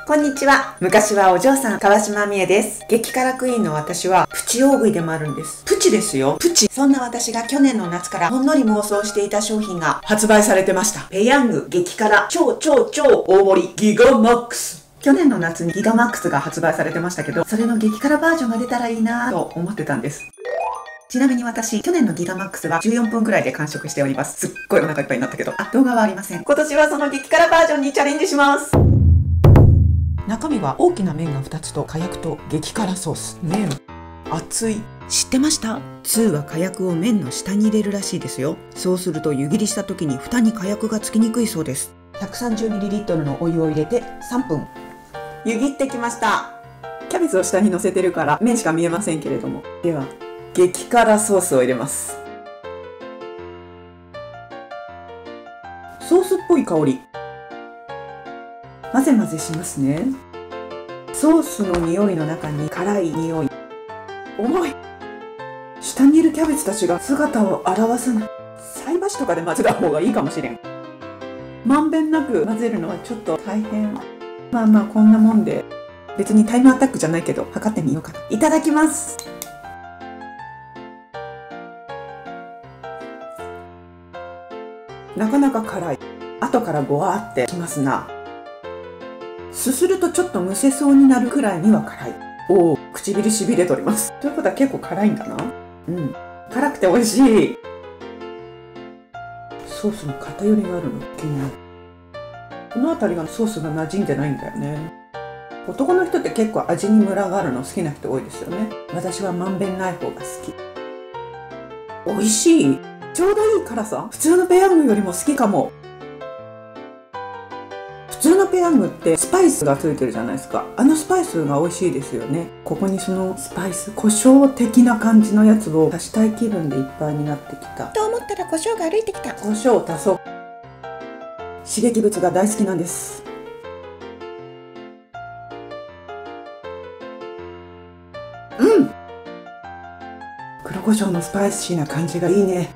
こんにちは。昔はお嬢さん、川島美恵です。激辛クイーンの私は、プチ大食いでもあるんです。プチですよ。プチ。そんな私が去年の夏からほんのり妄想していた商品が発売されてました。ペヤング激辛超大盛りギガマックス。去年の夏にギガマックスが発売されてましたけど、それの激辛バージョンが出たらいいなぁと思ってたんです。ちなみに私、去年のギガマックスは14分くらいで完食しております。すっごいお腹いっぱいになったけど、動画はありません。今年はその激辛バージョンにチャレンジします。中身は大きな麺が2つと火薬と激辛ソース。麺熱い。知ってました？通は火薬を麺の下に入れるらしいですよ。そうすると湯切りした時に蓋に火薬がつきにくいそうです。130ml のお湯を入れて3分湯切ってきました。キャベツを下に乗せてるから麺しか見えませんけれども、では激辛ソースを入れます。ソースっぽい香り。混ぜ混ぜしますね。ソースの匂いの中に辛い匂い。重い。下にいるキャベツたちが姿を現さない。菜箸とかで混ぜた方がいいかもしれん。まんべんなく混ぜるのはちょっと大変。まあまあこんなもんで、別にタイムアタックじゃないけど測ってみようかな。いただきます。なかなか辛い。後からゴワーってきますな。すするとちょっとむせそうになるくらいには辛い。おお、唇しびれとります。ということは結構辛いんだな。うん。辛くて美味しい。ソースの偏りがあるの気になる。この辺りがソースが馴染んでないんだよね。男の人って結構味にムラがあるの好きな人多いですよね。私はまんべんない方が好き。美味しい。ちょうどいい辛さ。普通のペヤングよりも好きかも。普通のペヤングってスパイスがついてるじゃないですか。あのスパイスが美味しいですよね。ここにそのスパイス、胡椒的な感じのやつを足したい気分でいっぱいになってきた。と思ったら胡椒が歩いてきた。胡椒を足そう。刺激物が大好きなんです。うん。黒胡椒のスパイシーな感じがいいね。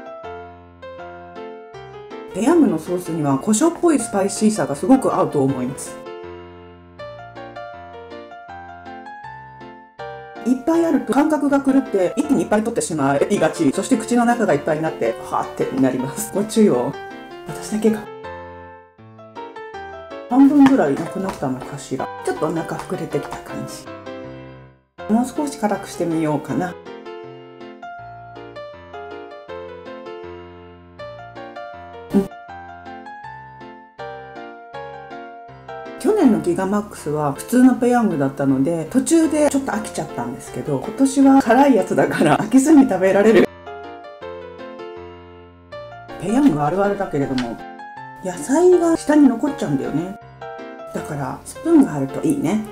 ペヤングのソースには胡椒っぽいスパイシーさがすごく合うと思います。いっぱいあると感覚が狂って一気にいっぱい取ってしまいがち。そして口の中がいっぱいになってはーってなります。ご注意を。私だけが半分ぐらいなくなったのかしら。ちょっとお腹膨れてきた感じ。もう少し辛くしてみようかな。去年のギガマックスは普通のペヤングだったので途中でちょっと飽きちゃったんですけど、今年は辛いやつだから飽きずに食べられる。ペヤングあるあるだけれども野菜が下に残っちゃうんだよね。だからスプーンがあるといいね。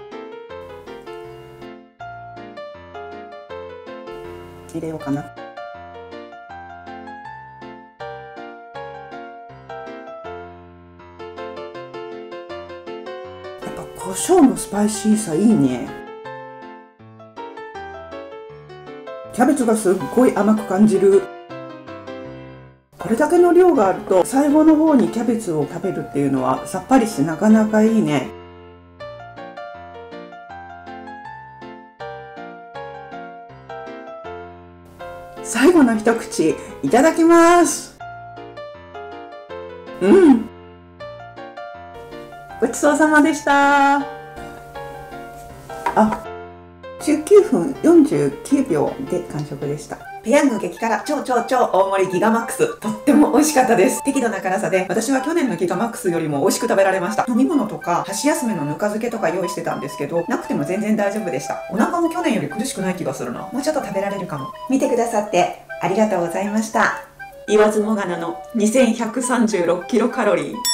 入れようかな。胡椒のスパイシーさいいね。キャベツがすっごい甘く感じる。これだけの量があると最後の方にキャベツを食べるっていうのはさっぱりしてなかなかいいね。最後の一口いただきます。うん。ごちそうさまでした。19分49秒で完食でした。ペヤング激辛超大盛りギガマックス。とっても美味しかったです。適度な辛さで、私は去年のギガマックスよりも美味しく食べられました。飲み物とか、箸休めのぬか漬けとか用意してたんですけど、なくても全然大丈夫でした。お腹も去年より苦しくない気がするな。もうちょっと食べられるかも。見てくださってありがとうございました。言わずもがなの2136キロカロリー。